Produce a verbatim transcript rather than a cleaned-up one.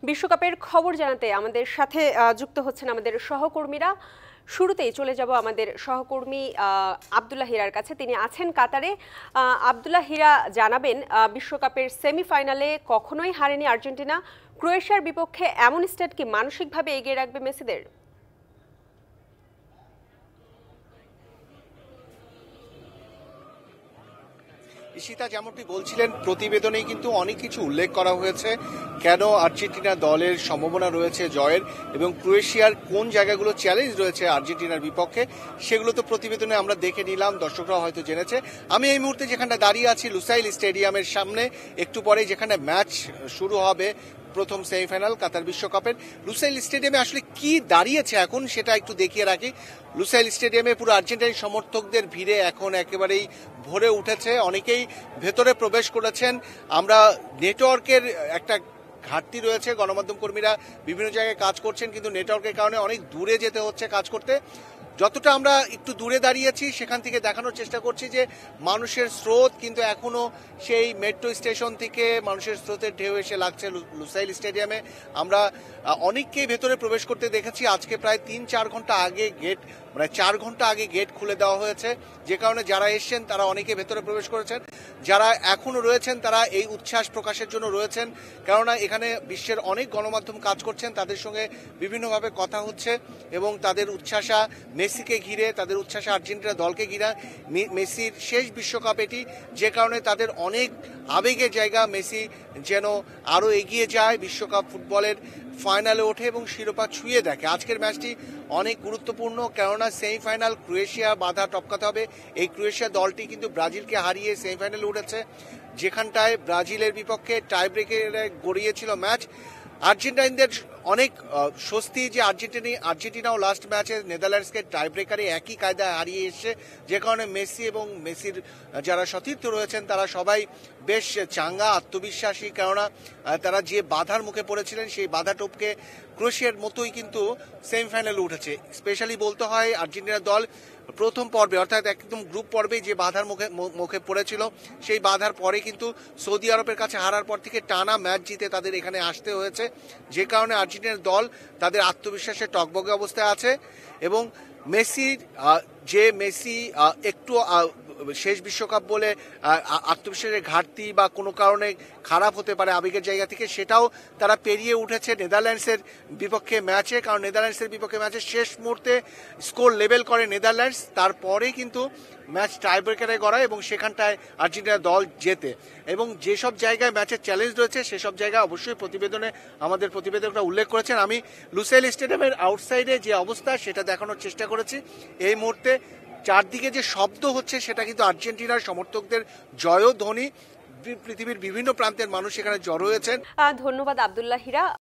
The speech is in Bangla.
বিশ্বকাপের খবর জানাতে আমাদের সাথে যুক্ত হচ্ছেন আমাদের সহকর্মীরা। শুরুতেই চলে যাব আমাদের সহকর্মী আব্দুল্লাহ হীরার কাছে, তিনি আছেন কাতারে। আব্দুল্লাহ হীরা জানাবেন, বিশ্বকাপের সেমিফাইনালে কখনোই হারেনি আর্জেন্টিনা, ক্রোয়েশিয়ার বিপক্ষে এমন স্টেট কি মানসিকভাবে এগিয়ে রাখবে মেসিদের? ঈশিতা, যেমনটি বলছিলেন প্রতিবেদনেই কিন্তু অনেক কিছু উল্লেখ করা হয়েছে কেন আর্জেন্টিনা দলের সম্ভাবনা রয়েছে জয়ের, এবং ক্রোয়েশিয়ার কোন জায়গাগুলো চ্যালেঞ্জ রয়েছে আর্জেন্টিনার বিপক্ষে, সেগুলো তো প্রতিবেদনে আমরা দেখে নিলাম, দর্শকরা হয়তো জেনেছে। আমি এই মুহূর্তে যেখানে দাঁড়িয়ে আছি লুসাইল স্টেডিয়ামের সামনে, একটু পরে যেখানে ম্যাচ শুরু হবে প্রথম সেমিফাইনাল কাতার বিশ্বকাপের, লুসাইল স্টেডিয়ামে আসলে কি দাঁড়িয়েছে এখন সেটা একটু দেখিয়ে রাখি। লুসাইল স্টেডিয়ামে পুরো আর্জেন্টাইন সমর্থকদের ভিড়ে এখন একেবারেই ভরে উঠেছে, অনেকেই ভেতরে প্রবেশ করেছেন। আমরা নেটওয়ার্কের একটা ঘাটতি রয়েছে, গণমাধ্যম কর্মীরা বিভিন্ন জায়গায় কাজ করছেন, কিন্তু নেটওয়ার্কের কারণে অনেক দূরে যেতে হচ্ছে কাজ করতে। যতটা আমরা একটু দূরে দাঁড়িয়েছি সেখান থেকে দেখানোর চেষ্টা করছি যে মানুষের স্রোত কিন্তু এখনো সেই মেট্রো স্টেশন থেকে মানুষের স্রোতের ঢেউ এসে লাগছে লুসাইল স্টেডিয়ামে। আমরা অনেককেই ভেতরে প্রবেশ করতে দেখেছি। আজকে প্রায় তিন চার ঘন্টা আগে গেট মানে চার ঘন্টা আগে গেট খুলে দেওয়া হয়েছে, যে কারণে যারা এসছেন তারা অনেকে ভেতরে প্রবেশ করেছেন। যারা এখনো রয়েছেন তারা এই উচ্ছ্বাস প্রকাশের জন্য রয়েছেন, কেননা এখানে বিশ্বের অনেক গণমাধ্যম কাজ করছেন, তাদের সঙ্গে বিভিন্নভাবে কথা হচ্ছে এবং তাদের উচ্ছ্বাসা মেসিকে ঘিরে, তাদের উচ্ছ্বাসা আর্জেন্টিনা দলকে ঘিরে। মেসির শেষ বিশ্বকাপ এটি, যে কারণে তাদের অনেক আবেগের জায়গা। মেসি যেন আরও এগিয়ে যায়, বিশ্বকাপ ফুটবলের ফাইনালে ওঠে এবং শিরোপা ছুঁয়ে দেখে। আজকের ম্যাচটি অনেক গুরুত্বপূর্ণ, কেননা সেমিফাইনাল ক্রোয়েশিয়া বাধা টপকাতে হবে। এই ক্রোয়েশিয়া দলটি কিন্তু ব্রাজিলকে হারিয়ে সেমিফাইনালে উঠেছে, যেখানটায় ব্রাজিলের বিপক্ষে টাই ব্রেকারে গড়িয়েছিল ম্যাচ। আর্জেন্টাইনদের অনেক স্বস্তি যে আর্জেন্টিনা আর্জেন্টিনাও লাস্ট ম্যাচে নেদারল্যান্ডসকে টাই ব্রেকারে একই কায়দায় হারিয়ে এসছে, যে কারণে মেসি এবং মেসির যারা সতীর্থ রয়েছেন তারা সবাই বেশ চাঙ্গা, আত্মবিশ্বাসী, কেননা তারা যে বাধার মুখে পড়েছিলেন সেই বাধা টপকে ক্রোয়েশিয়ার মতোই কিন্তু সেমিফাইনালে উঠেছে। স্পেশালি বলতে হয় আর্জেন্টিনার দল প্রথম পর্বে অর্থাৎ একদম গ্রুপ পর্বে যে বাধার মুখে মুখে পড়েছিল, সেই বাধার পরে কিন্তু সৌদি আরবের কাছে হারার পর থেকে টানা ম্যাচ জিতে তাদের এখানে আসতে হয়েছে, যে কারণে আর্জেন্টিনার দল তাদের আত্মবিশ্বাসে টকবগে অবস্থায় আছে। এবং মেসির যে মেসি একটু শেষ বিশ্বকাপ বলে আত্মবিশ্বাসের ঘাটতি বা কোনো কারণে খারাপ হতে পারে আবেগের জায়গা থেকে, সেটাও তারা পেরিয়ে উঠেছে নেদারল্যান্ডসের বিপক্ষে ম্যাচে। কারণ নেদারল্যান্ডসের বিপক্ষে ম্যাচে শেষ মুহূর্তে স্কোর লেভেল করে নেদারল্যান্ডস, তারপরে কিন্তু ম্যাচ টাই ব্রেকারে গড়ায় এবং সেখানটায় আর্জেন্টিনা দল জেতে। এবং যেসব জায়গায় ম্যাচের চ্যালেঞ্জ রয়েছে সেসব জায়গায় অবশ্যই প্রতিবেদনে আমাদের প্রতিবেদকরা উল্লেখ করেছেন। আমি লুসাইল স্টেডিয়ামের আউটসাইডে যে অবস্থা সেটা দেখানোর চেষ্টা করেছি। এই মুহূর্তে চারদিকে যে শব্দ হচ্ছে সেটা কিন্তু আর্জেন্টিনার সমর্থকদের জয়ধ্বনি। পৃথিবীর বিভিন্ন প্রান্তের মানুষ এখানে জড়ো হয়েছেন। ধন্যবাদ আব্দুল্লাহ হীরা।